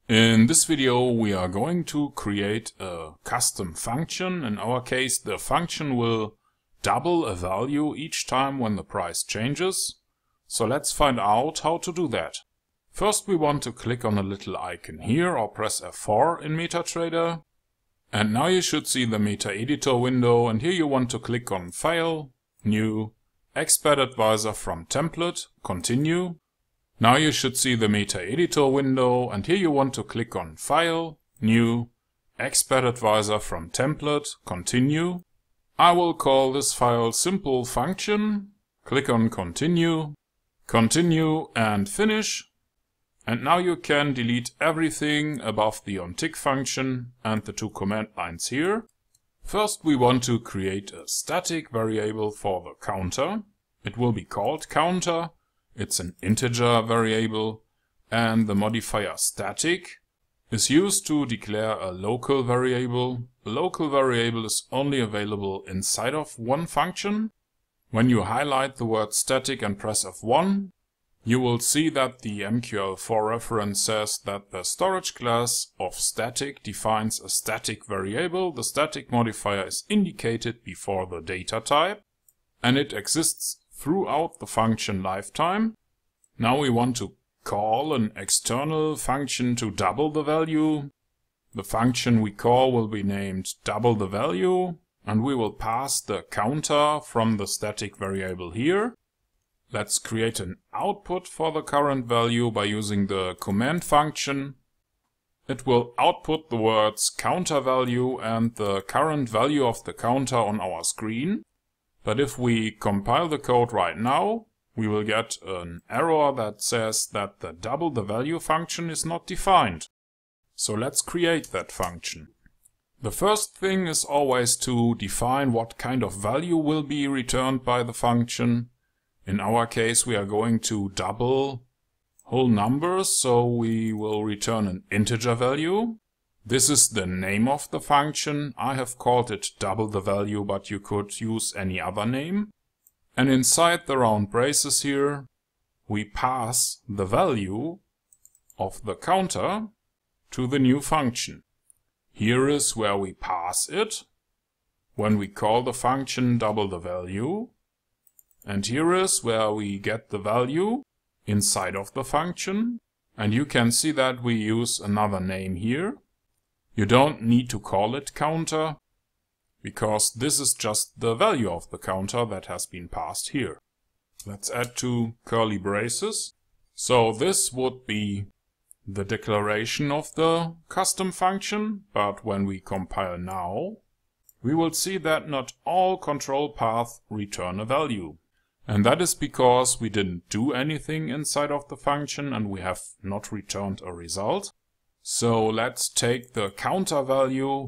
In this video we are going to create a custom function. In our case, the function will double a value each time when the price changes. So let's find out how to do that. First we want to click on a little icon here or press F4 in Metatrader. And now you should see the Metaeditor window, and here you want to click on File, New, Expert Advisor from Template, Continue. Now you should see the Metaeditor window, and here you want to click on File, New, Expert Advisor from Template, Continue. I will call this file SimpleFunction. Click on Continue, Continue and Finish. And now you can delete everything above the OnTick function and the two command lines here. First we want to create a static variable for the counter. It will be called counter. It's an integer variable, and the modifier static is used to declare a local variable. A local variable is only available inside of one function. When you highlight the word static and press F1, you will see that the MQL4 reference says that the storage class of static defines a static variable. The static modifier is indicated before the data type, and it exists throughout the function lifetime. Now we want to call an external function to double the value. The function we call will be named double the value, and we will pass the counter from the static variable here. Let's create an output for the current value by using the command function. It will output the words counter value and the current value of the counter on our screen. But if we compile the code right now, we will get an error that says that the double the value function is not defined. So let's create that function. The first thing is always to define what kind of value will be returned by the function. In our case, we are going to double whole numbers, so we will return an integer value. This is the name of the function. I have called it double the value, but you could use any other name. And inside the round braces here, we pass the value of the counter to the new function. Here is where we pass it when we call the function double the value. And here is where we get the value inside of the function. And you can see that we use another name here. You don't need to call it counter, because this is just the value of the counter that has been passed here. Let's add two curly braces. So this would be the declaration of the custom function, but when we compile now, we will see that not all control paths return a value. And that is because we didn't do anything inside of the function and we have not returned a result. So let's take the counter value,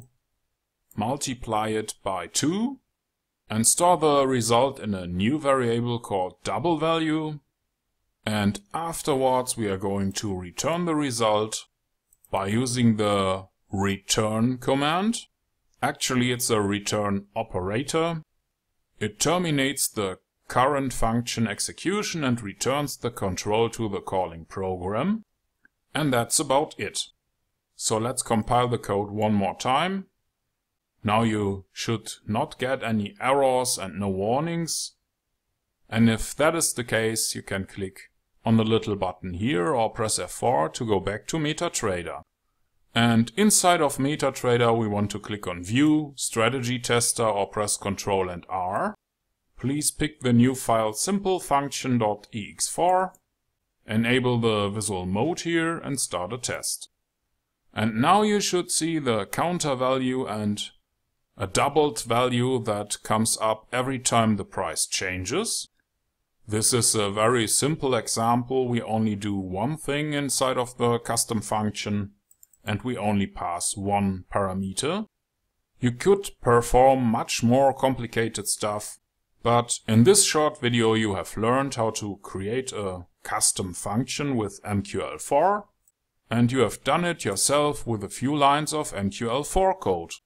multiply it by 2, and store the result in a new variable called double value. And afterwards we are going to return the result by using the return command. Actually, it's a return operator. It terminates the current function execution and returns the control to the calling program. And that's about it. So let's compile the code one more time. Now you should not get any errors and no warnings. And if that is the case, you can click on the little button here or press F4 to go back to Metatrader. And inside of Metatrader we want to click on View, Strategy Tester or press Ctrl and R. Please pick the new file SimpleFunction.ex4, enable the visual mode here and start a test. And now you should see the counter value and a doubled value that comes up every time the price changes. This is a very simple example. We only do one thing inside of the custom function and we only pass one parameter. You could perform much more complicated stuff, but in this short video you have learned how to create a custom function with MQL4, and you have done it yourself with a few lines of MQL4 code.